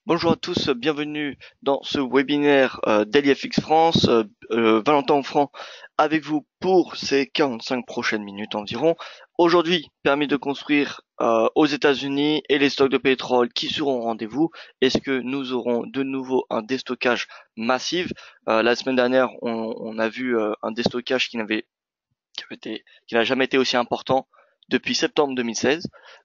Bonjour à tous, bienvenue dans ce webinaire d'LiFX France. Valentin Franc avec vous pour ces 45 prochaines minutes environ. Aujourd'hui, permis de construire aux États-Unis et les stocks de pétrole qui seront au rendez-vous. Est-ce que nous aurons de nouveau un déstockage massif? La semaine dernière, on a vu un déstockage qui n'a jamais été aussi important depuis septembre 2016.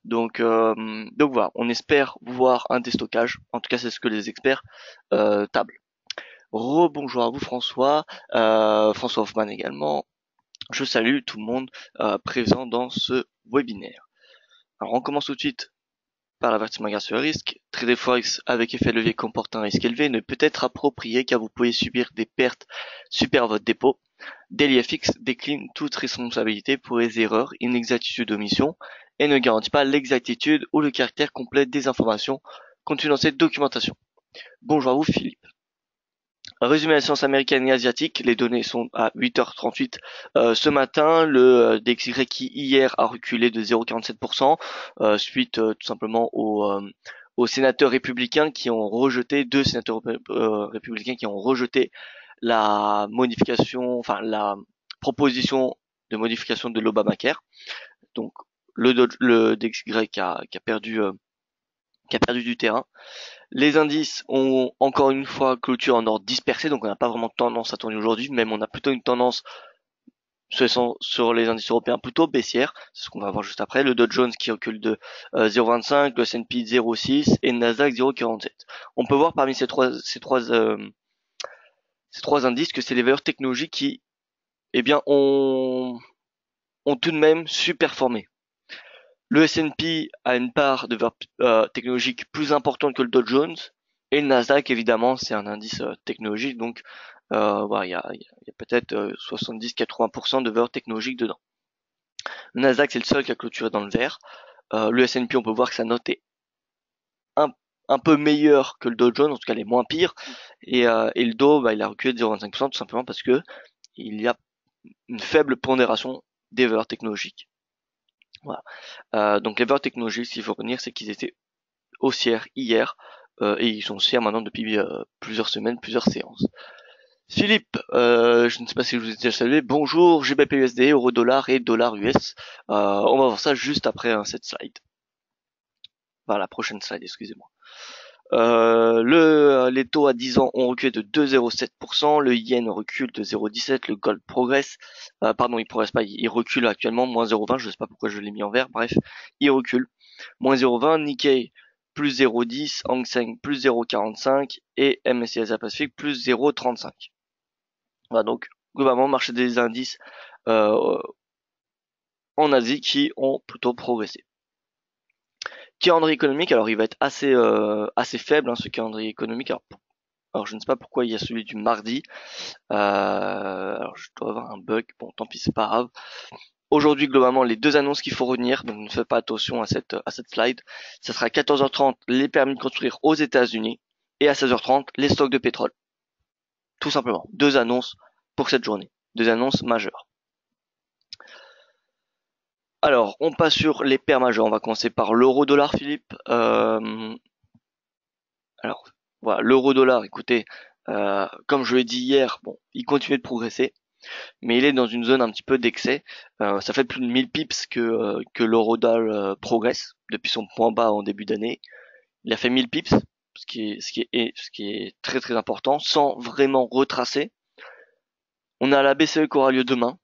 Donc voilà, on espère voir un déstockage. En tout cas, c'est ce que les experts tablent. Rebonjour à vous François, François Hoffman également. Je salue tout le monde présent dans ce webinaire. Alors on commence tout de suite par l'avertissement grâce au risque. Trader Forex avec effet levier comporte un risque élevé ne peut être approprié car vous pouvez subir des pertes supérieurs à votre dépôt. DailyFX décline toute responsabilité pour les erreurs, inexactitudes, omissions et ne garantit pas l'exactitude ou le caractère complet des informations contenues dans cette documentation. Bonjour à vous Philippe. Résumé de la science américaine et asiatique, les données sont à 8h38 ce matin. Le DXY qui hier a reculé de 0,47% suite tout simplement aux sénateurs républicains qui ont rejeté, deux sénateurs républicains qui ont rejeté la modification, enfin la proposition de modification de l'Obamacare. Donc le DXY qui a perdu du terrain. Les indices ont encore une fois clôture en ordre dispersé, donc on n'a pas vraiment tendance à tourner aujourd'hui, même on a plutôt une tendance sur les indices européens plutôt baissière, c'est ce qu'on va voir juste après. Le Dow Jones qui recule de 0,25, le S&P 0,6 et le Nasdaq 0,47. On peut voir parmi ces trois indices que c'est les valeurs technologiques qui, eh bien, ont tout de même surperformé. Le S&P a une part de valeurs technologiques plus importante que le Dow Jones, et le Nasdaq, évidemment, c'est un indice technologique, donc voilà, il y a peut-être 70-80% de valeurs technologiques dedans. Le Nasdaq, c'est le seul qui a clôturé dans le vert. Le S&P, on peut voir que sa note est un peu meilleure que le Dow Jones, en tout cas elle est moins pire, et le Dow, il a reculé de 0,25% tout simplement parce que il y a une faible pondération des valeurs technologiques. Voilà. Donc les valeurs technologiques, ce qu'il faut retenir, c'est qu'ils étaient haussières hier et ils sont haussières maintenant depuis plusieurs semaines, plusieurs séances. Philippe, je ne sais pas si je vous ai déjà salué. Bonjour, GBP/USD, euro-dollar et dollar US. On va voir ça juste après cette slide. Enfin, la prochaine slide, excusez-moi. Les taux à 10 ans ont reculé de 2,07%, le yen recule de 0,17, le gold progresse, pardon, il progresse pas, il recule actuellement, moins 0,20, je sais pas pourquoi je l'ai mis en vert, bref, il recule, moins 0,20, Nikkei plus 0,10, Hang Seng plus 0,45 et MSCI Asia Pacific plus 0,35. Voilà, donc globalement, marché des indices en Asie qui ont plutôt progressé. Calendrier économique, alors il va être assez faible ce calendrier économique. Alors je ne sais pas pourquoi il y a celui du mardi. Alors je dois avoir un bug. Bon, tant pis, c'est pas grave. Aujourd'hui, globalement, les deux annonces qu'il faut retenir, donc ne faites pas attention à cette slide. Ça sera à 14h30 les permis de construire aux États-Unis et à 16h30 les stocks de pétrole. Tout simplement, deux annonces pour cette journée, deux annonces majeures. Alors, on passe sur les paires majeures. On va commencer par l'euro-dollar, Philippe. Alors, voilà, l'euro-dollar, écoutez, comme je l'ai dit hier, bon, il continue de progresser, mais il est dans une zone un petit peu d'excès. Ça fait plus de 1000 pips que l'euro-dollar progresse depuis son point bas en début d'année. Il a fait 1000 pips, ce qui est très très important, sans vraiment retracer. On a la BCE qui aura lieu demain.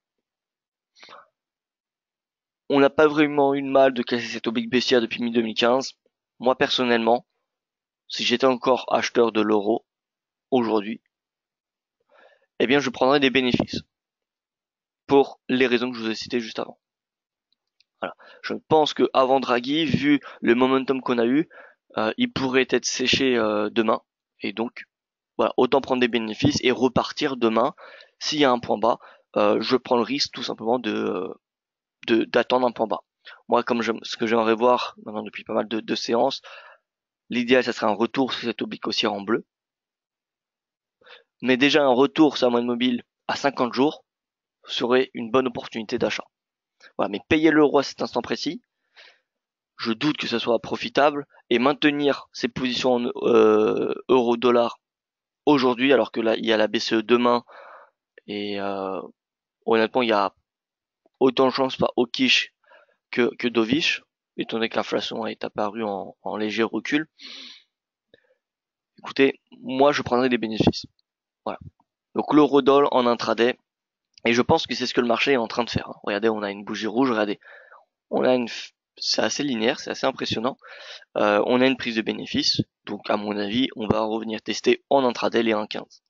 On n'a pas vraiment eu de mal de casser cette oblique baissière depuis mi-2015. Moi personnellement, si j'étais encore acheteur de l'euro aujourd'hui, eh bien je prendrais des bénéfices pour les raisons que je vous ai citées juste avant. Voilà. Je pense que avant Draghi, vu le momentum qu'on a eu, il pourrait être séché demain, et donc voilà, autant prendre des bénéfices et repartir demain. S'il y a un point bas, je prends le risque tout simplement d'attendre un point bas. Moi, ce que j'aimerais voir maintenant depuis pas mal de séances, l'idéal ça serait un retour sur cette oblique haussière en bleu, mais déjà un retour sur la moyenne mobile à 50 jours serait une bonne opportunité d'achat. Voilà, mais payer l'euro à cet instant précis, je doute que ce soit profitable et maintenir ses positions en euro-dollar aujourd'hui, alors que là il y a la BCE demain et honnêtement il y a autant de chances par hawkish que dovish, étant donné que l'inflation est apparue en léger recul. Écoutez, moi je prendrais des bénéfices. Voilà. Donc l'euro-dollar en intraday, et je pense que c'est ce que le marché est en train de faire. Regardez, on a une bougie rouge, regardez, on a c'est assez linéaire, c'est assez impressionnant. On a une prise de bénéfice, donc à mon avis, on va revenir tester en intraday les 1,15.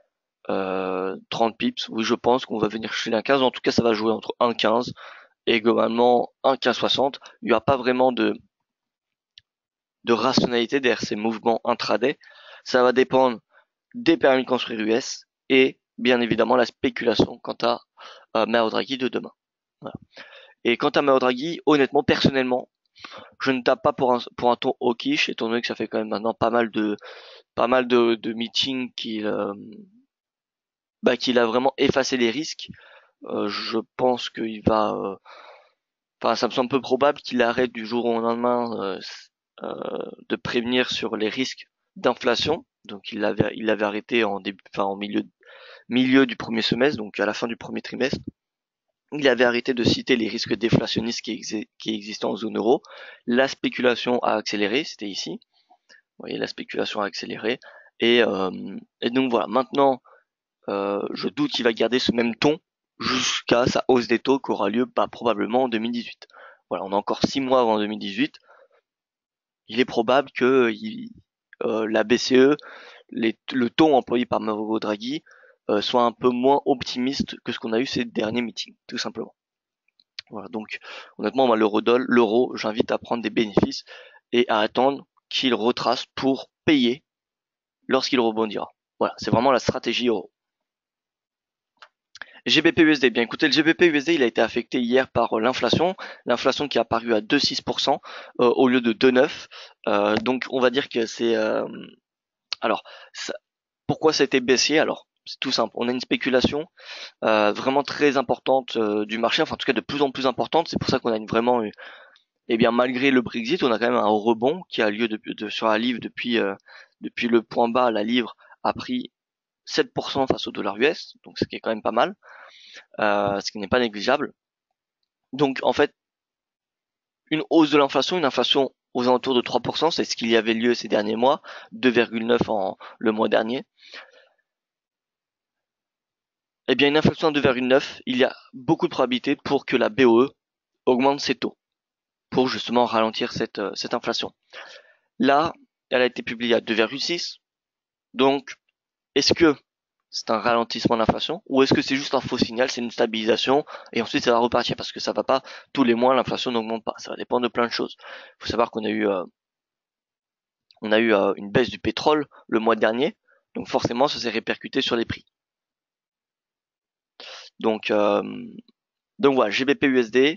30 pips, oui je pense qu'on va venir chercher les 1,15, en tout cas ça va jouer entre 1,15 et globalement 1,1560. Il n'y aura pas vraiment de rationalité derrière ces mouvements intraday. Ça va dépendre des permis de construire US et bien évidemment la spéculation quant à Mario Draghi de demain. Voilà. Et quant à Mario Draghi, honnêtement, personnellement, je ne tape pas pour un ton hawkish, étant donné que ça fait quand même maintenant pas mal de meetings qu'il a vraiment effacé les risques. Je pense qu'il va, enfin, ça me semble peu probable qu'il arrête du jour au lendemain de prévenir sur les risques d'inflation. Donc il l'avait arrêté en début, enfin en milieu du premier semestre, donc à la fin du premier trimestre. Il avait arrêté de citer les risques déflationnistes qui existaient en zone euro. La spéculation a accéléré, c'était ici. Vous voyez, la spéculation a accéléré. Et, et donc voilà, maintenant, je doute qu'il va garder ce même ton jusqu'à sa hausse des taux qui aura lieu probablement en 2018. Voilà, on a encore 6 mois avant 2018. Il est probable que la BCE, le ton employé par Mario Draghi, soit un peu moins optimiste que ce qu'on a eu ces derniers meetings, tout simplement. Voilà, donc honnêtement, moi, l'euro, j'invite à prendre des bénéfices et à attendre qu'il retrace pour payer lorsqu'il rebondira. Voilà, c'est vraiment la stratégie euro. GBP-USD, bien écoutez, le GBP-USD il a été affecté hier par l'inflation qui est apparue à 2,6% au lieu de 2,9%. Donc on va dire que c'est alors ça, pourquoi ça a été baissier? Alors c'est tout simple, on a une spéculation vraiment très importante du marché, enfin en tout cas de plus en plus importante. C'est pour ça qu'on a vraiment eh bien malgré le Brexit, on a quand même un rebond qui a lieu sur la livre depuis le point bas. La livre a pris 7% face au dollar US, donc ce qui est quand même pas mal. Ce qui n'est pas négligeable. Donc en fait, une hausse de l'inflation, une inflation aux alentours de 3%, c'est ce qu'il y avait lieu ces derniers mois, 2,9 le mois dernier. Eh bien une inflation à 2,9, il y a beaucoup de probabilités pour que la BOE augmente ses taux, pour justement ralentir cette inflation. Là, elle a été publiée à 2,6, donc est-ce que c'est un ralentissement de l'inflation ou est-ce que c'est juste un faux signal, c'est une stabilisation et ensuite ça va repartir parce que ça va pas tous les mois, l'inflation n'augmente pas, ça va dépendre de plein de choses. Il faut savoir qu'on a eu une baisse du pétrole le mois dernier, donc forcément ça s'est répercuté sur les prix. Donc voilà, GBP USD,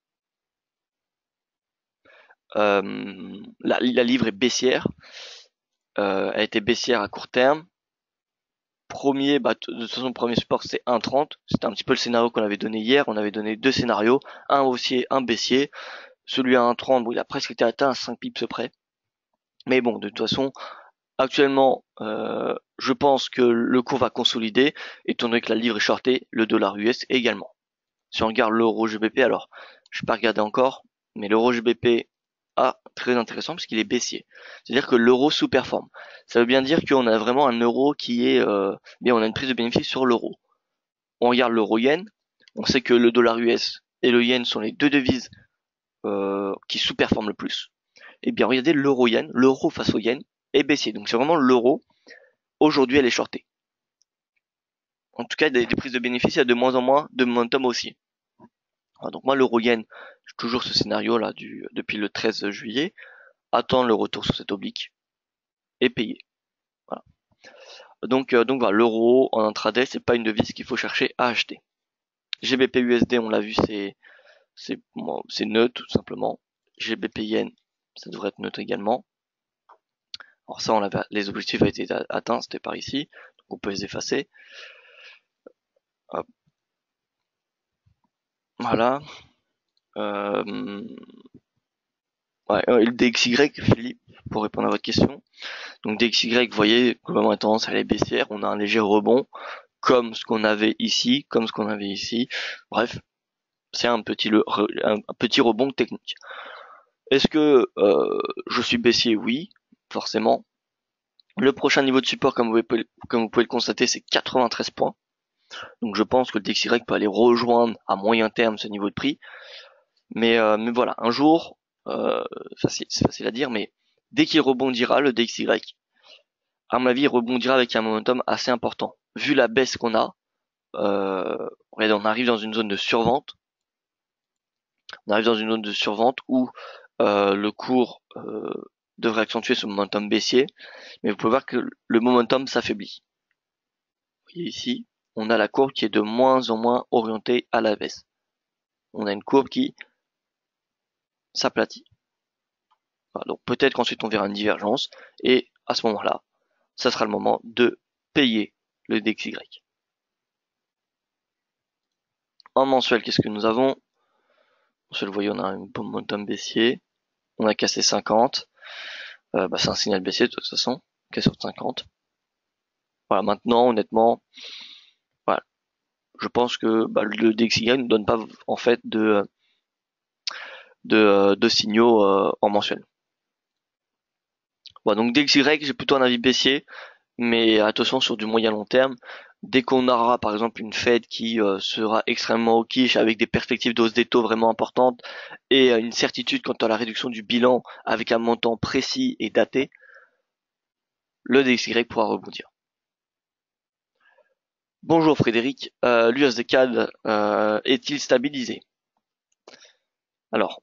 la livre est baissière, elle a été baissière à court terme. De toute façon, le premier support c'est 1,30. C'était un petit peu le scénario qu'on avait donné hier. On avait donné deux scénarios, un haussier, un baissier. Celui à 1,30, bon, il a presque été atteint à 5 pips près. Mais bon, de toute façon, actuellement, je pense que le cours va consolider, étant donné que la livre est shortée, le dollar US également. Si on regarde l'euro GBP, alors, je vais pas regarder encore, mais l'euro GBP, très intéressant parce qu'il est baissier. C'est-à-dire que l'euro sous-performe. Ça veut bien dire qu'on a vraiment un euro qui est, bien, on a une prise de bénéfice sur l'euro. On regarde l'euro yen, on sait que le dollar US et le yen sont les deux devises qui sous-performent le plus. Et bien, regardez l'euro yen, l'euro face au yen est baissier. Donc c'est vraiment l'euro. Aujourd'hui, elle est shortée. En tout cas, des prises de bénéfices, il y a de moins en moins de momentum aussi. Voilà, donc moi, l'euro yen, j'ai toujours ce scénario là depuis le 13 juillet. Attendre le retour sur cette oblique et payer. Voilà. Donc voilà, l'euro en intraday, c'est pas une devise qu'il faut chercher à acheter. GBP USD, on l'a vu, c'est neutre tout simplement. GBP yen, ça devrait être neutre également. Alors ça, les objectifs ont été atteints, c'était par ici, donc on peut les effacer. Hop. Voilà. Ouais, et le DXY, Philippe, pour répondre à votre question. Donc DXY, vous voyez, globalement, a tendance à aller baissière. On a un léger rebond, comme ce qu'on avait ici, comme ce qu'on avait ici. Bref, c'est un petit rebond technique. Est-ce que je suis baissier? Oui, forcément. Le prochain niveau de support, comme vous pouvez le constater, c'est 93 points. Donc je pense que le DXY peut aller rejoindre à moyen terme ce niveau de prix. Mais voilà, un jour, c'est facile à dire, mais dès qu'il rebondira, le DXY, à mon avis, il rebondira avec un momentum assez important. Vu la baisse qu'on a, regardez, on arrive dans une zone de survente. On arrive dans une zone de survente où le cours devrait accentuer ce momentum baissier, mais vous pouvez voir que le momentum s'affaiblit. Vous voyez ici, on a la courbe qui est de moins en moins orientée à la baisse. On a une courbe qui s'aplatit. Voilà, donc peut-être qu'ensuite on verra une divergence, et à ce moment-là, ça sera le moment de payer le DXY. En mensuel, qu'est-ce que nous avons? Vous le voyez, on a un momentum baissier, on a cassé 50, c'est un signal baissier de toute façon, cassé sur 50. Voilà, maintenant, honnêtement, voilà, je pense que le DXY ne donne pas en fait de signaux en mensuel. Voilà, donc DXY, j'ai plutôt un avis baissier, mais attention sur du moyen long terme. Dès qu'on aura par exemple une Fed qui sera extrêmement hawkish avec des perspectives de hausse des taux vraiment importantes et une certitude quant à la réduction du bilan avec un montant précis et daté, le DXY pourra rebondir. Bonjour Frédéric, l'USD CAD est-il stabilisé? Alors,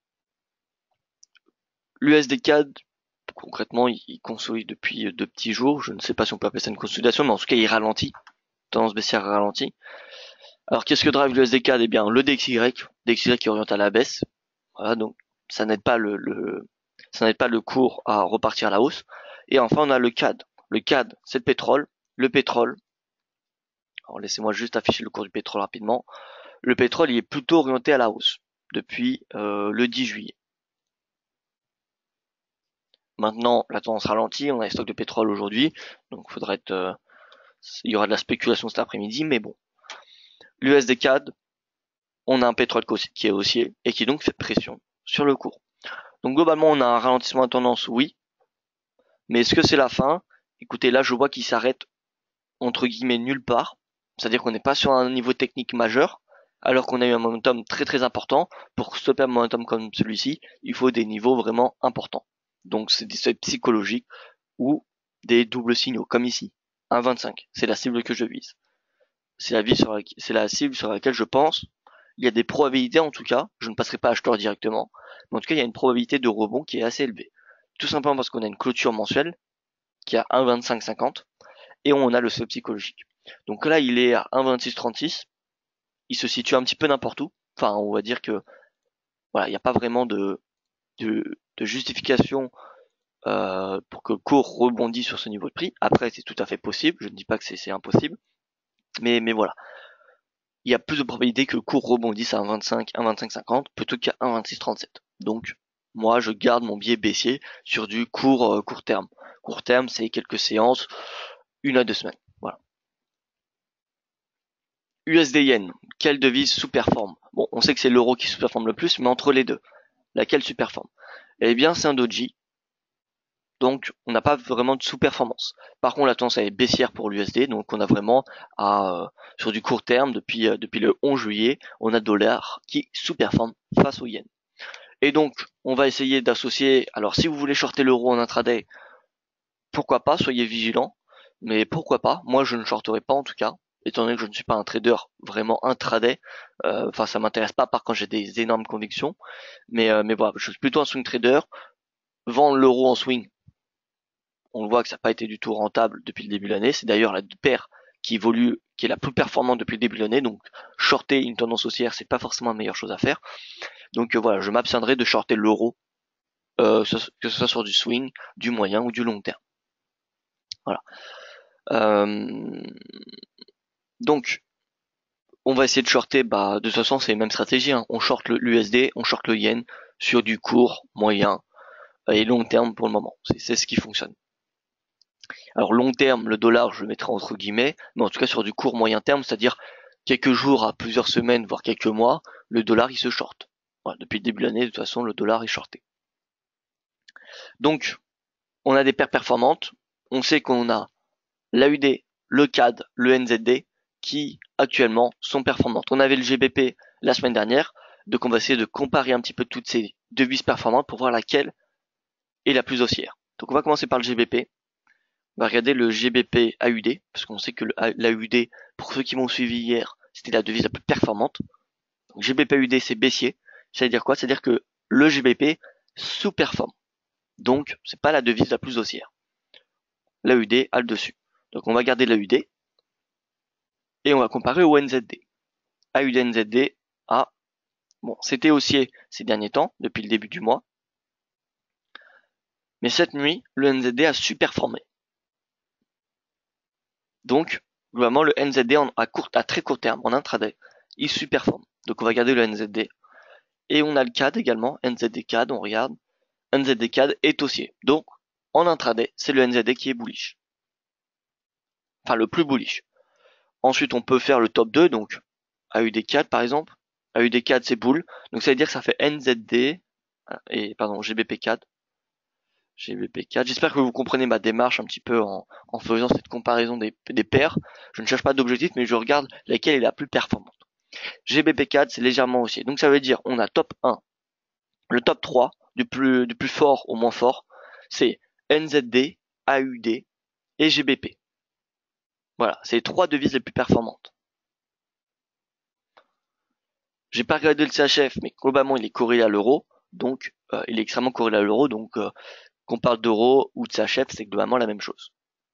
l'USD CAD, concrètement, il consolide depuis 2 petits jours. Je ne sais pas si on peut appeler ça une consolidation, mais en tout cas, il ralentit. Tendance baissière ralentit. Alors, qu'est-ce que drive l'USD CAD? Eh bien, le DXY qui oriente à la baisse. Voilà, donc ça n'aide pas ça n'aide pas le cours à repartir à la hausse. Et enfin, on a le CAD. Le CAD, c'est le pétrole. Le pétrole. Alors, laissez-moi juste afficher le cours du pétrole rapidement. Le pétrole, il est plutôt orienté à la hausse depuis le 10 juillet. Maintenant, la tendance ralentit, on a les stocks de pétrole aujourd'hui, donc il y aura de la spéculation cet après-midi, mais bon. L'USD CAD, on a un pétrole qui est haussier et qui donc fait pression sur le cours. Donc globalement, on a un ralentissement de tendance, oui, mais est-ce que c'est la fin? Écoutez, là, je vois qu'il s'arrête entre guillemets nulle part, c'est-à-dire qu'on n'est pas sur un niveau technique majeur, alors qu'on a eu un momentum très très important. Pour stopper un momentum comme celui-ci, il faut des niveaux vraiment importants. Donc c'est des seuils psychologiques ou des doubles signaux, comme ici. 1,25, c'est la cible que je vise. C'est la cible sur laquelle je pense. Il y a des probabilités en tout cas, je ne passerai pas acheteur directement, mais en tout cas il y a une probabilité de rebond qui est assez élevée. Tout simplement parce qu'on a une clôture mensuelle qui a 1,2550 et on a le seuil psychologique. Donc là il est à 1,2636, il se situe un petit peu n'importe où. Enfin on va dire que voilà, il n'y a pas vraiment de justification pour que le cours rebondisse sur ce niveau de prix. Après, c'est tout à fait possible. Je ne dis pas que c'est impossible. Mais voilà. Il y a plus de probabilité que le cours rebondisse à 1,25, 1,2550 plutôt qu'à 1,2637. Donc, moi, je garde mon biais baissier sur du court terme. Court terme, c'est quelques séances, 1 à 2 semaines. Voilà. USD Yen, quelle devise sous-performe? Bon, on sait que c'est l'euro qui sous-performe le plus, mais entre les deux, laquelle sous-performe? Eh bien, c'est un doji. Donc, on n'a pas vraiment de sous-performance. Par contre, la tendance elle est baissière pour l'USD, donc on a vraiment sur du court terme, depuis le 11 juillet, on a dollar qui sous-performe face au yen. Et donc, on va essayer d'associer. Alors, si vous voulez shorter l'euro en intraday, pourquoi pas, soyez vigilants. Mais pourquoi pas? Moi, je ne shorterai pas en tout cas, étant donné que je ne suis pas un trader vraiment intraday. Enfin, ça m'intéresse pas, par quand j'ai des énormes convictions. Mais voilà, je suis plutôt un swing trader. Vendre l'euro en swing, on voit que ça n'a pas été du tout rentable depuis le début de l'année. C'est d'ailleurs la paire qui évolue, qui est la plus performante depuis le début de l'année. Donc, shorter une tendance haussière, c'est pas forcément la meilleure chose à faire. Donc voilà, je m'abstiendrai de shorter l'euro, que ce soit sur du swing, du moyen ou du long terme. Voilà. Donc, on va essayer de shorter, de toute façon, c'est les mêmes stratégies. Hein. On short l'USD, on short le yen, sur du court, moyen et long terme pour le moment. C'est ce qui fonctionne. Alors long terme, le dollar, je le mettrai entre guillemets, mais en tout cas sur du court moyen terme, c'est-à-dire quelques jours à plusieurs semaines, voire quelques mois, le dollar il se short. Voilà, depuis le début de l'année, de toute façon, le dollar est shorté. Donc, on a des paires performantes. On sait qu'on a l'AUD, le CAD, le NZD qui actuellement sont performantes. On avait le GBP la semaine dernière, donc on va essayer de comparer un petit peu toutes ces devises performantes pour voir laquelle est la plus haussière. Donc on va commencer par le GBP. On va regarder le GBP AUD, parce qu'on sait que l'AUD, pour ceux qui m'ont suivi hier, c'était la devise la plus performante. Donc GBP AUD c'est baissier. Ça veut dire quoi? C'est-à-dire que le GBP sous-performe. Donc c'est pas la devise la plus haussière. L'AUD a le dessus. Donc on va garder l'AUD et on va comparer au NZD. AUD NZD a bon, c'était haussier ces derniers temps, depuis le début du mois. Mais cette nuit, le NZD a super-formé. Donc, globalement, le NZD à très court terme, en intraday, il superforme. Donc on va garder le NZD. Et on a le CAD également, NZD CAD, on regarde. NZD CAD est haussier. Donc, en intraday, c'est le NZD qui est bullish. Enfin, le plus bullish. Ensuite, on peut faire le top 2, donc AUD CAD par exemple. AUD CAD c'est bull. Donc ça veut dire que ça fait NZD et pardon, GBP CAD. GBP CAD. J'espère que vous comprenez ma démarche un petit peu en faisant cette comparaison des paires. Je ne cherche pas d'objectif, mais je regarde laquelle est la plus performante. GBP CAD, c'est légèrement haussier. Donc ça veut dire on a top 1. Le top 3, du plus fort au moins fort, c'est NZD, AUD et GBP. Voilà, c'est les 3 devises les plus performantes. J'ai pas regardé le CHF, mais globalement il est corrélé à l'euro, donc il est extrêmement corrélé à l'euro, donc qu'on parle d'euro ou de CHF, c'est globalement la même chose.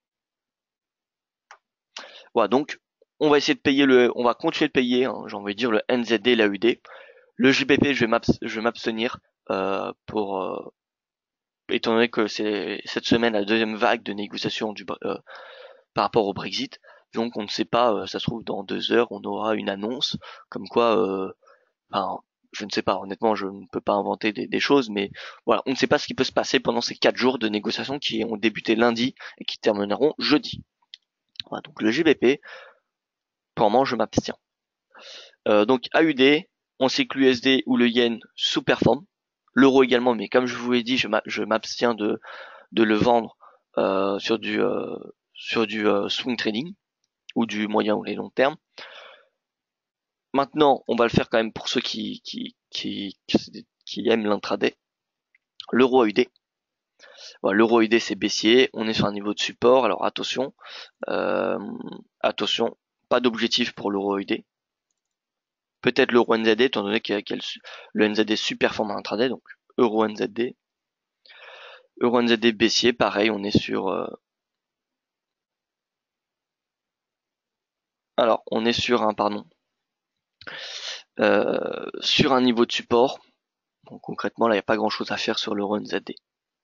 Voilà, donc on va essayer de payer on va continuer de payer, hein, j'ai envie de dire le NZD et l'AUD. Le GBP, je vais m'abstenir pour étant donné que c'est cette semaine la deuxième vague de négociations par rapport au Brexit. Donc on ne sait pas, ça se trouve dans 2 heures, on aura une annonce comme quoi, enfin, je ne sais pas, honnêtement, je ne peux pas inventer des choses, mais voilà, on ne sait pas ce qui peut se passer pendant ces 4 jours de négociations qui ont débuté lundi et qui termineront jeudi. Voilà, donc le GBP, pour le moment, je m'abstiens. Donc AUD, on sait que l'USD ou le yen sous-performe, l'euro également, mais comme je vous l'ai dit, je m'abstiens de le vendre sur du swing trading ou du moyen ou les long terme. Maintenant, on va le faire quand même pour ceux qui aiment l'intraday. L'euro AUD. Voilà, l'euro AUD c'est baissier, on est sur un niveau de support, alors attention, attention, pas d'objectif pour l'euro AUD. Peut-être l'euro NZD, étant donné que le NZD super-performe en intraday, donc euro NZD. Euro NZD baissier, pareil, on est sur alors on est sur un sur un niveau de support. Donc concrètement là il n'y a pas grand chose à faire sur l'euro NZD.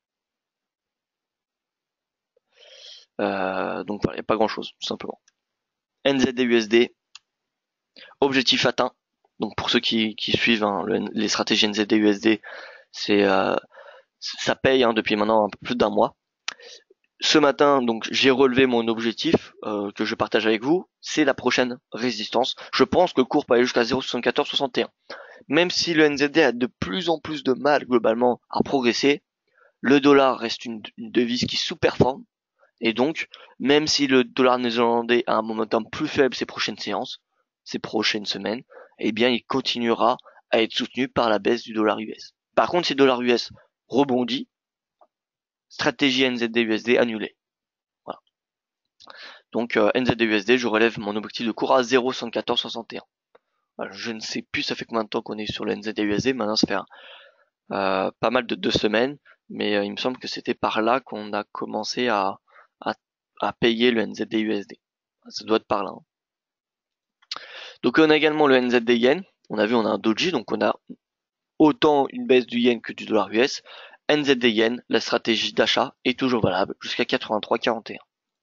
Donc voilà, il n'y a pas grand chose, tout simplement. NZD USD, objectif atteint. Donc pour ceux qui suivent hein, les stratégies NZD USD, c'est ça paye hein, depuis maintenant un peu plus d'1 mois. Ce matin, donc j'ai relevé mon objectif que je partage avec vous, c'est la prochaine résistance. Je pense que le cours peut aller jusqu'à 0,7461. Même si le NZD a de plus en plus de mal globalement à progresser, le dollar reste une devise qui sous-performe. Et donc, même si le dollar néerlandais a un momentum plus faible ces prochaines séances, ces prochaines semaines, eh bien il continuera à être soutenu par la baisse du dollar US. Par contre, si le dollar US rebondit, stratégie NZD-USD annulée. Voilà. Donc NZD-USD, je relève mon objectif de cours à 0,7461. Voilà, je ne sais plus ça fait combien de temps qu'on est sur le NZD-USD, maintenant ça fait pas mal de 2 semaines, mais il me semble que c'était par là qu'on a commencé à payer le NZD-USD. Ça doit être par là. Hein. Donc on a également le NZD yen. On a vu on a un doji, donc on a autant une baisse du yen que du dollar US. NZD yen, la stratégie d'achat est toujours valable jusqu'à 83,41.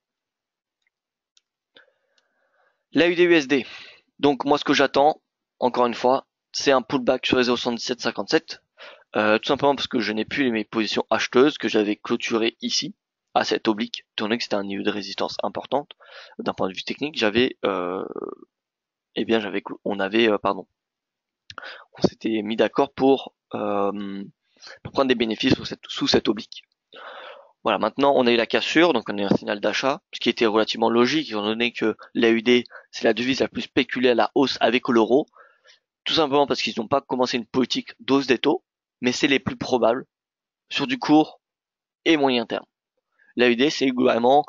L'AUD USD. Donc moi ce que j'attends, encore une fois, c'est un pullback sur les 0,7757. Tout simplement parce que je n'ai plus mes positions acheteuses que j'avais clôturées ici, à cet oblique, étant donné que c'était un niveau de résistance importante. D'un point de vue technique, on s'était mis d'accord pour prendre des bénéfices sous cet oblique. Voilà, maintenant on a eu la cassure, donc on a eu un signal d'achat, ce qui était relativement logique, étant donné que l'AUD, c'est la devise la plus spéculée à la hausse avec l'euro, tout simplement parce qu'ils n'ont pas commencé une politique d'hausse des taux, mais c'est les plus probables sur du court et moyen terme. L'AUD, c'est globalement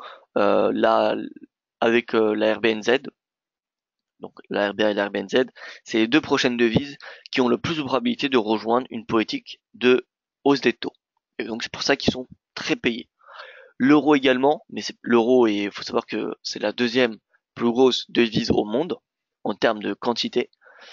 avec la RBNZ, donc la RBA et la RBNZ, c'est les deux prochaines devises qui ont le plus de probabilité de rejoindre une politique de hausse des taux. Et donc c'est pour ça qu'ils sont très payés. L'euro également, mais l'euro, il faut savoir que c'est la deuxième plus grosse devise au monde en termes de quantité.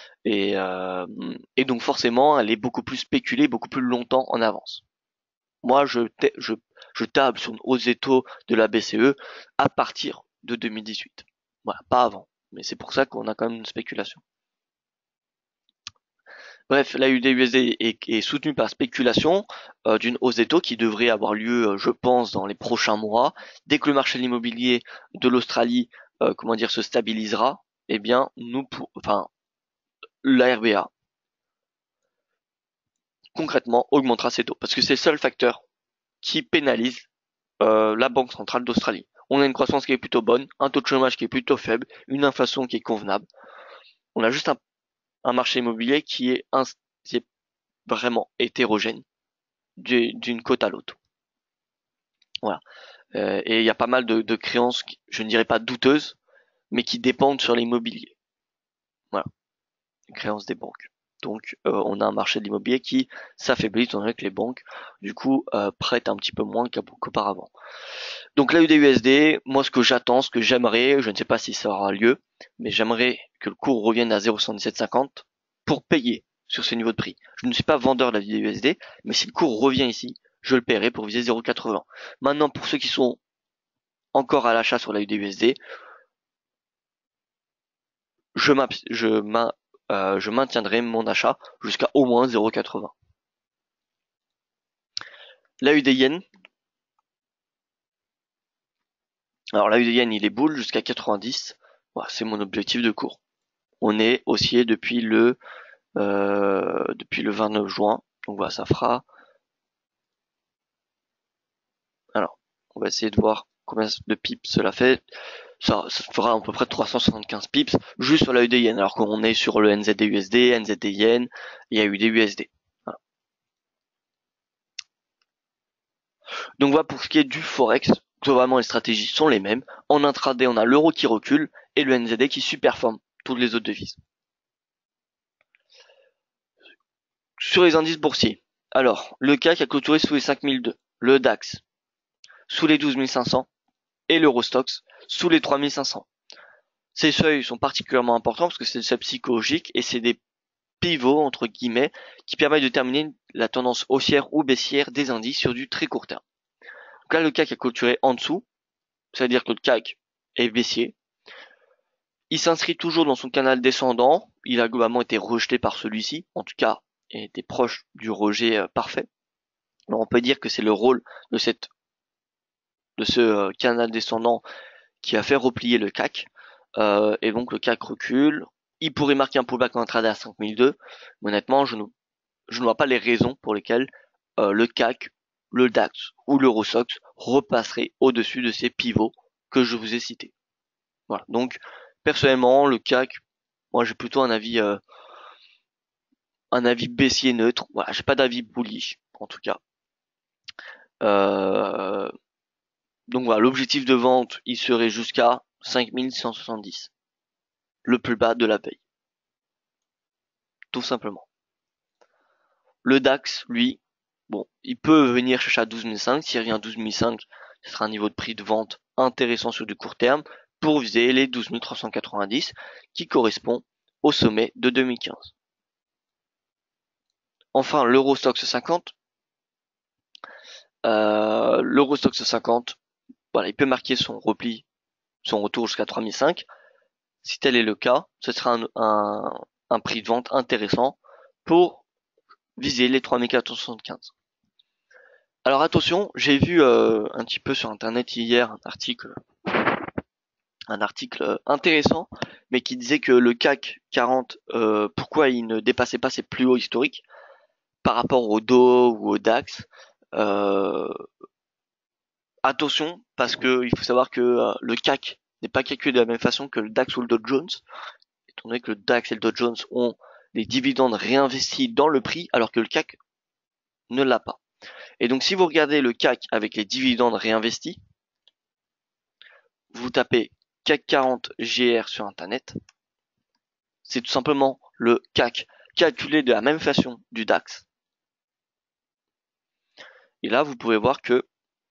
Et donc forcément, elle est beaucoup plus spéculée, beaucoup plus longtemps en avance. Moi, je table sur une hausse des taux de la BCE à partir de 2018. Voilà, pas avant. Mais c'est pour ça qu'on a quand même une spéculation. Bref, la USD est soutenue par spéculation d'une hausse des taux qui devrait avoir lieu, je pense, dans les prochains mois. Dès que le marché de l'immobilier de l'Australie, se stabilisera, eh bien, la RBA concrètement augmentera ses taux parce que c'est le seul facteur qui pénalise la Banque centrale d'Australie. On a une croissance qui est plutôt bonne, un taux de chômage qui est plutôt faible, une inflation qui est convenable. On a juste un marché immobilier qui est vraiment hétérogène d'une côte à l'autre. Voilà. Et il y a pas mal de créances, je ne dirais pas douteuses, mais qui dépendent sur l'immobilier. Voilà. Les créances des banques. Donc on a un marché de l'immobilier qui s'affaiblit étant donné que les banques du coup prêtent un petit peu moins qu'auparavant. Donc l'AUD-USD, moi ce que j'attends, ce que j'aimerais, je ne sais pas si ça aura lieu, mais j'aimerais que le cours revienne à 0,7750 pour payer sur ce niveau de prix. Je ne suis pas vendeur de l'AUD-USD, mais si le cours revient ici, je le paierai pour viser 0,80. Maintenant, pour ceux qui sont encore à l'achat sur l'AUD-USD, je maintiendrai mon achat jusqu'à au moins 0,80. L'AUD-Yen, alors l'AUD-Yen il est boule jusqu'à 90, voilà, c'est mon objectif de cours. On est haussier depuis le 29 juin. Donc voilà, ça fera. Alors, on va essayer de voir combien de pips cela fait. Ça fera à peu près 375 pips juste sur la UD Yen, alors qu'on est sur le NZD USD, NZD Yen et AUD USD. Voilà. Donc voilà pour ce qui est du Forex. Globalement, les stratégies sont les mêmes. En intraday, on a l'euro qui recule et le NZD qui superforme toutes les autres devises. Sur les indices boursiers. Alors, le CAC a clôturé sous les 5002. Le DAX sous les 12500 et l'Eurostoxx sous les 3500. Ces seuils sont particulièrement importants parce que c'est des seuils psychologiques et c'est des pivots entre guillemets qui permettent de déterminer la tendance haussière ou baissière des indices sur du très court terme. Donc là, le CAC a clôturé en dessous, c'est-à-dire que le CAC est baissier. Il s'inscrit toujours dans son canal descendant. Il a globalement été rejeté par celui-ci, en tout cas, était proche du rejet parfait. Alors on peut dire que c'est le rôle de ce canal descendant qui a fait replier le CAC. Et donc le CAC recule. Il pourrait marquer un pullback en intraday à 5002. Mais honnêtement, je ne vois pas les raisons pour lesquelles le CAC, le DAX ou l'Eurostoxx repasseraient au-dessus de ces pivots que je vous ai cités. Voilà. Donc personnellement, le CAC, moi j'ai plutôt un avis baissier neutre. Voilà, j'ai pas d'avis bullish en tout cas. Donc voilà, l'objectif de vente, il serait jusqu'à 5170. Le plus bas de la veille. Tout simplement. Le DAX, lui, bon, il peut venir chercher à 12005. S'il revient à 12005, ce sera un niveau de prix de vente intéressant sur du court terme pour viser les 12390 qui correspond au sommet de 2015. Enfin, l'Eurostoxx 50. L'Eurostoxx 50, voilà, il peut marquer son repli, son retour jusqu'à 3005. Si tel est le cas, ce sera un prix de vente intéressant pour viser les 3475. Alors attention, j'ai vu un petit peu sur internet hier un article intéressant, mais qui disait que le CAC 40, pourquoi il ne dépassait pas ses plus hauts historiques par rapport au Dow ou au DAX. Euh, Attention, parce que il faut savoir que le CAC n'est pas calculé de la même façon que le DAX ou le Dow Jones, étant donné que le DAX et le Dow Jones ont les dividendes réinvestis dans le prix, alors que le CAC ne l'a pas. Et donc si vous regardez le CAC avec les dividendes réinvestis, vous tapez CAC 40 GR sur internet, c'est tout simplement le CAC calculé de la même façon du DAX. Et là, vous pouvez voir que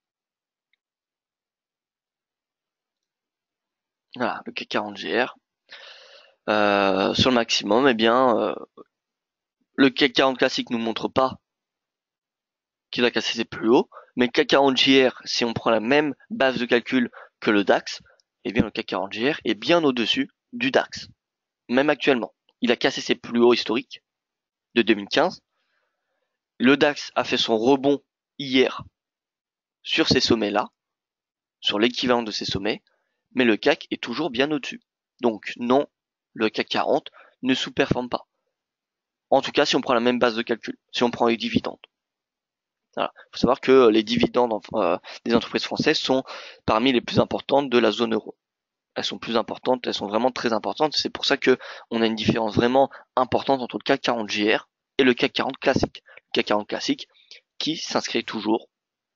voilà, le CAC 40 GR sur le maximum, eh bien, le CAC 40 classique nous montre pas qu'il a cassé ses plus hauts, mais le CAC 40 JR, si on prend la même base de calcul que le DAX, eh bien le CAC 40 JR est bien au-dessus du DAX, même actuellement. Il a cassé ses plus hauts historiques de 2015. Le DAX a fait son rebond hier sur ces sommets-là, sur l'équivalent de ces sommets, mais le CAC est toujours bien au-dessus. Donc non, le CAC 40 ne sous-performe pas. En tout cas, si on prend la même base de calcul, si on prend les dividendes. Voilà. Il faut savoir que les dividendes des entreprises françaises sont parmi les plus importantes de la zone euro. Elles sont plus importantes, elles sont vraiment très importantes. C'est pour ça que on a une différence vraiment importante entre le CAC 40 JR et le CAC 40 classique. Le CAC 40 classique qui s'inscrit toujours,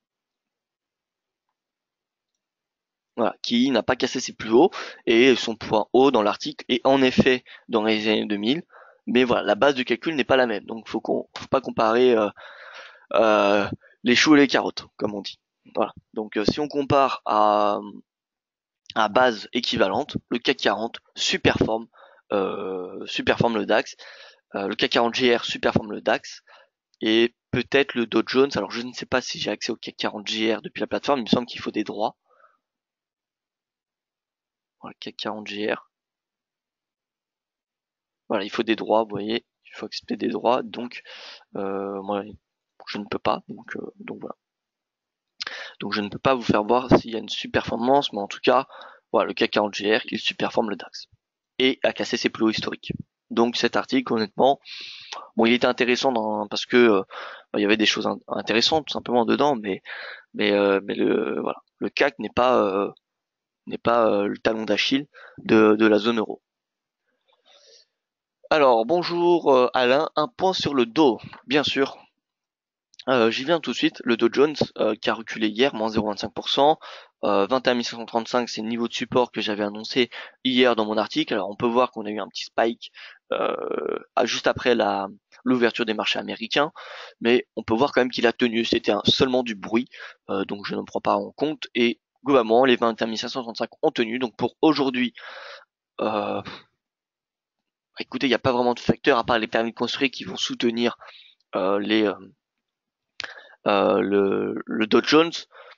voilà, qui n'a pas cassé ses plus hauts et son point haut dans l'article est en effet dans les années 2000. Mais voilà, la base de calcul n'est pas la même. Donc faut pas comparer euh, les choux et les carottes, comme on dit. Voilà. Donc si on compare à base équivalente, le CAC 40 superforme le DAX, le CAC 40 GR superforme le DAX et peut-être le Dow Jones. Alors je ne sais pas si j'ai accès au CAC 40 GR depuis la plateforme, il me semble qu'il faut des droits. Voilà, CAC 40 GR. Voilà, il faut des droits, vous voyez, il faut accepter des droits, donc moi je ne peux pas, donc voilà. Donc je ne peux pas vous faire voir s'il y a une super-performance, mais en tout cas, voilà, le CAC 40 GR, il superforme le DAX. Et a cassé ses plus hauts historiques. Donc cet article, honnêtement, bon, il était intéressant parce que il y avait des choses intéressantes tout simplement dedans, mais le CAC n'est pas le talon d'Achille de la zone euro. Alors bonjour Alain, un point sur le Dow, bien sûr. J'y viens tout de suite. Le Dow Jones qui a reculé hier, moins 0,25%. 21 535, c'est le niveau de support que j'avais annoncé hier dans mon article. Alors on peut voir qu'on a eu un petit spike juste après l'ouverture des marchés américains, mais on peut voir quand même qu'il a tenu. C'était seulement du bruit, donc je ne prends pas en compte. Et globalement, les 21 535 ont tenu. Donc pour aujourd'hui, écoutez, il n'y a pas vraiment de facteurs à part les permis de construire qui vont soutenir le Dow Jones.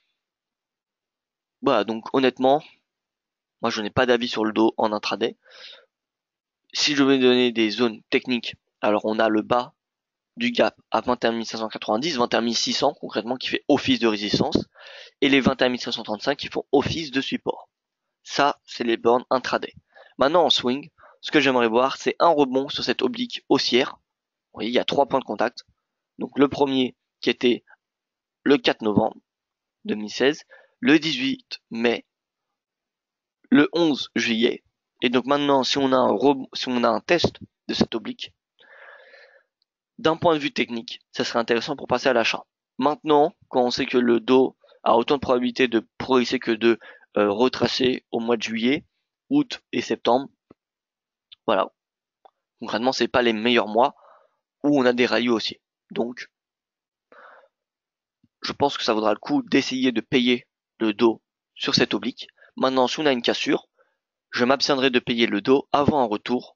Voilà, donc honnêtement, moi je n'ai pas d'avis sur le Dow en intraday. Si je veux donner des zones techniques, alors on a le bas du gap à 21 590, 21 600 concrètement qui fait office de résistance, et les 21 535 qui font office de support. Ça, c'est les bornes intraday. Maintenant en swing, ce que j'aimerais voir, c'est un rebond sur cette oblique haussière. Vous voyez, il y a 3 points de contact. Donc le premier qui était le 4 novembre 2016, le 18 mai, le 11 juillet. Et donc maintenant, si on a un test de cette oblique, d'un point de vue technique, ça serait intéressant pour passer à l'achat. Maintenant, quand on sait que le Dow a autant de probabilité de progresser que de retracer au mois de juillet, août et septembre, voilà. Concrètement, c'est pas les meilleurs mois où on a des rallyes haussiers. Donc, je pense que ça vaudra le coup d'essayer de payer le Dow sur cette oblique. Maintenant, si on a une cassure, je m'abstiendrai de payer le Dow avant un retour.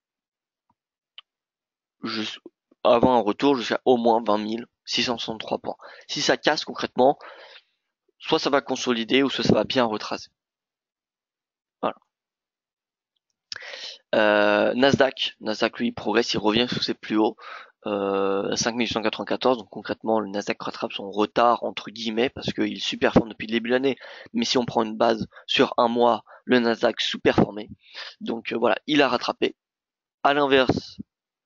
Avant un retour jusqu'à au moins 20 663 points. Si ça casse concrètement, soit ça va consolider ou soit ça va bien retracer. Voilà. Nasdaq lui progresse, il revient sous ses plus hauts. 5894, donc concrètement le Nasdaq rattrape son retard entre guillemets parce qu'il sous-performe depuis le début de l'année, mais si on prend une base sur un mois, le Nasdaq sous-performait, donc voilà, il a rattrapé. À l'inverse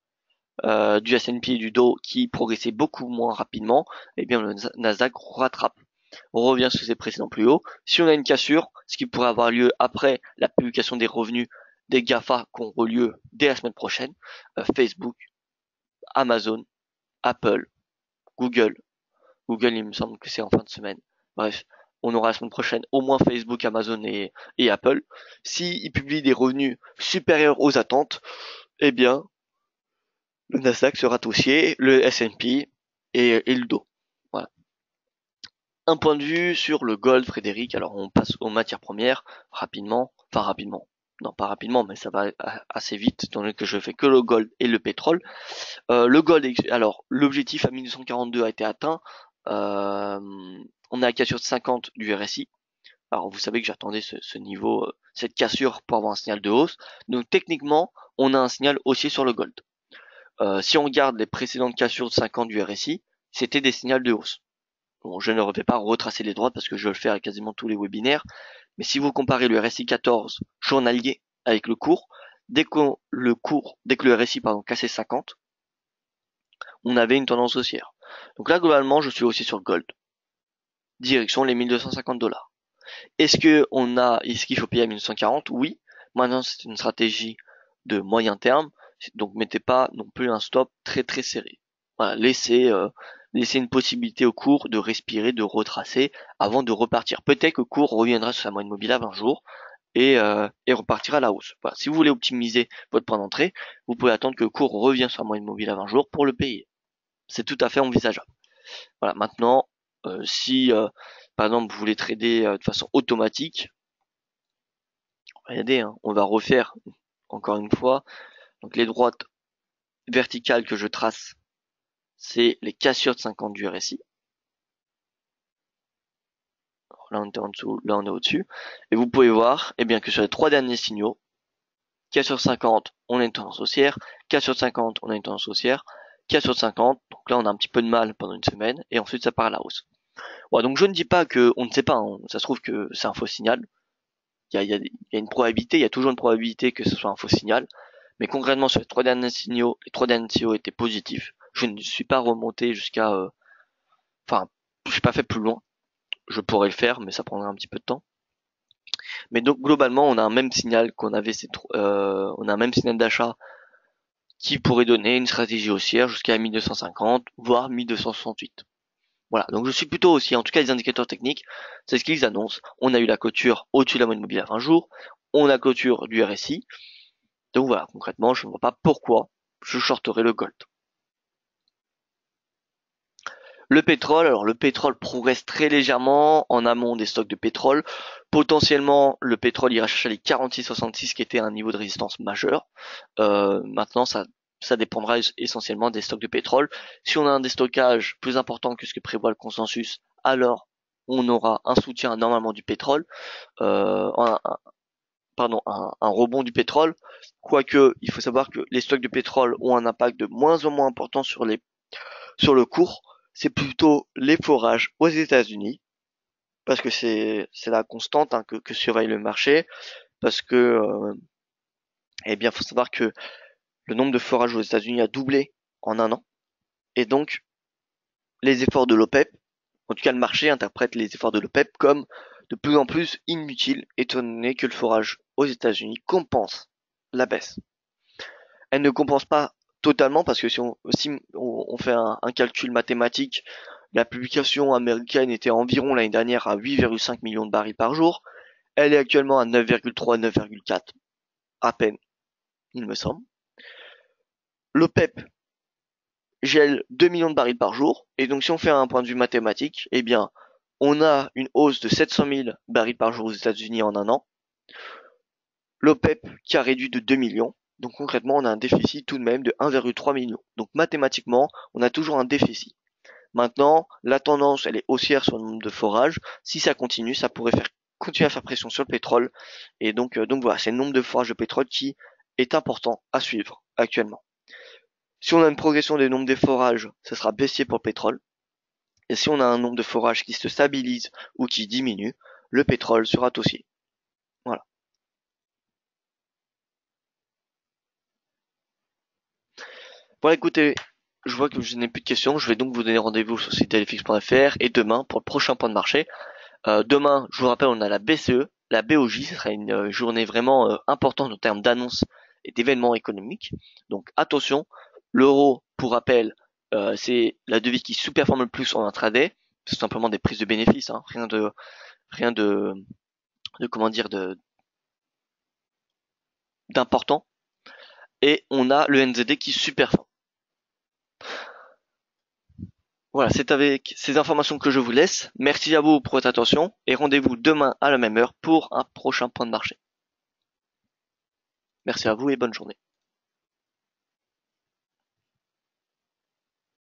du S&P et du Dow qui progressait beaucoup moins rapidement, eh bien le Nasdaq rattrape, on revient sur ses précédents plus hauts. Si on a une cassure, ce qui pourrait avoir lieu après la publication des revenus des GAFA qui auront lieu dès la semaine prochaine, Facebook, Amazon, Apple, Google. Google, il me semble que c'est en fin de semaine. Bref, on aura la semaine prochaine au moins Facebook, Amazon et Apple. S'ils publient des revenus supérieurs aux attentes, eh bien, le Nasdaq sera haussier, le S&P et le Dow. Voilà. Un point de vue sur le gold, Frédéric. Alors, on passe aux matières premières rapidement. Enfin, rapidement. Non, pas rapidement, mais ça va assez vite, étant donné que je fais que le gold et le pétrole. Le gold, alors, l'objectif à 1942 a été atteint. On est à cassure de 50 du RSI. Alors, vous savez que j'attendais ce niveau, cette cassure pour avoir un signal de hausse. Donc, techniquement, on a un signal haussier sur le gold. Si on regarde les précédentes cassures de 50 du RSI, c'était des signaux de hausse. Bon, je ne vais pas retracer les droites parce que je le fais à quasiment tous les webinaires. Mais si vous comparez le RSI 14 journalier avec le cours, dès que le RSI cassait 50, on avait une tendance haussière. Donc là, globalement, je suis aussi sur le gold. Direction les 1250 $. Est-ce qu'il faut payer à 1940? Oui. Maintenant, c'est une stratégie de moyen terme. Donc, mettez pas non plus un stop très très serré. Voilà, laissez une possibilité au cours de respirer, de retracer avant de repartir. Peut-être que le cours reviendra sur sa moyenne mobile à 20 jours et repartira à la hausse. Voilà. Si vous voulez optimiser votre point d'entrée, vous pouvez attendre que le cours revienne sur la moyenne mobile à 20 jours pour le payer. C'est tout à fait envisageable. Voilà. Maintenant, si par exemple vous voulez trader de façon automatique, regardez, hein, on va refaire encore une fois. Donc les droites verticales que je trace, c'est les cassures de 50 du RSI. Là on est en dessous, là on est au-dessus. Et vous pouvez voir eh bien, que sur les trois derniers signaux, cassure 50, on a une tendance haussière, cassure 50, on a une tendance haussière, cassure 50, donc là on a un petit peu de mal pendant une semaine, et ensuite ça part à la hausse. Voilà, donc je ne dis pas que, on ne sait pas, hein, ça se trouve que c'est un faux signal. Il y a une probabilité, il y a toujours une probabilité que ce soit un faux signal. Mais concrètement, sur les trois derniers signaux, les trois derniers signaux étaient positifs. Je ne suis pas remonté jusqu'à, enfin, j'ai pas fait plus loin. Je pourrais le faire, mais ça prendrait un petit peu de temps. Mais donc globalement, on a un même signal on a un même signal d'achat qui pourrait donner une stratégie haussière jusqu'à 1250, voire 1268. Voilà, donc je suis plutôt aussi, en tout cas les indicateurs techniques, c'est ce qu'ils annoncent. On a eu la clôture au-dessus de la moyenne mobile à 20 jours, on a la clôture du RSI. Donc voilà, concrètement, je ne vois pas pourquoi je shorterai le gold. Le pétrole, alors le pétrole progresse très légèrement en amont des stocks de pétrole. Potentiellement, le pétrole ira chercher les 46,66 qui était un niveau de résistance majeur. Maintenant, ça dépendra essentiellement des stocks de pétrole. Si on a un déstockage plus important que ce que prévoit le consensus, alors on aura un soutien normalement du pétrole, un rebond du pétrole. Quoique, il faut savoir que les stocks de pétrole ont un impact de moins en moins important sur le cours. C'est plutôt les forages aux États-Unis, parce que c'est la constante hein, que surveille le marché, parce que eh bien, faut savoir que le nombre de forages aux États-Unis a doublé en un an, et donc les efforts de l'OPEP, en tout cas le marché interprète les efforts de l'OPEP comme de plus en plus inutiles, étant donné que le forage aux États-Unis compense la baisse. Elle ne compense pas totalement parce que si on fait un calcul mathématique, la publication américaine était environ l'année dernière à 8,5 millions de barils par jour. Elle est actuellement à 9,3, 9,4 à peine, il me semble. L'OPEP gèle 2 millions de barils par jour. Et donc si on fait un point de vue mathématique, eh bien on a une hausse de 700 000 barils par jour aux États-Unis en un an. L'OPEP qui a réduit de 2 millions. Donc concrètement, on a un déficit tout de même de 1,3 million. Donc mathématiquement, on a toujours un déficit. Maintenant, la tendance, elle est haussière sur le nombre de forages. Si ça continue, ça pourrait continuer à faire pression sur le pétrole. Et donc voilà, c'est le nombre de forages de pétrole qui est important à suivre actuellement. Si on a une progression des nombres des forages, ça sera baissier pour le pétrole. Et si on a un nombre de forages qui se stabilise ou qui diminue, le pétrole sera haussier. Voilà. Bon, écoutez, je vois que je n'ai plus de questions. Je vais donc vous donner rendez-vous sur le site lfx.fr et demain pour le prochain point de marché. Demain, je vous rappelle, on a la BCE, la BOJ. Ce sera une journée vraiment importante en termes d'annonces et d'événements économiques. Donc attention, l'euro, pour rappel, c'est la devise qui sous-performe le plus en intraday. C'est simplement des prises de bénéfices, hein. Rien de comment dire d'important. Et on a le NZD qui sous-performe. Voilà, c'est avec ces informations que je vous laisse. Merci à vous pour votre attention et rendez-vous demain à la même heure pour un prochain point de marché. Merci à vous et bonne journée.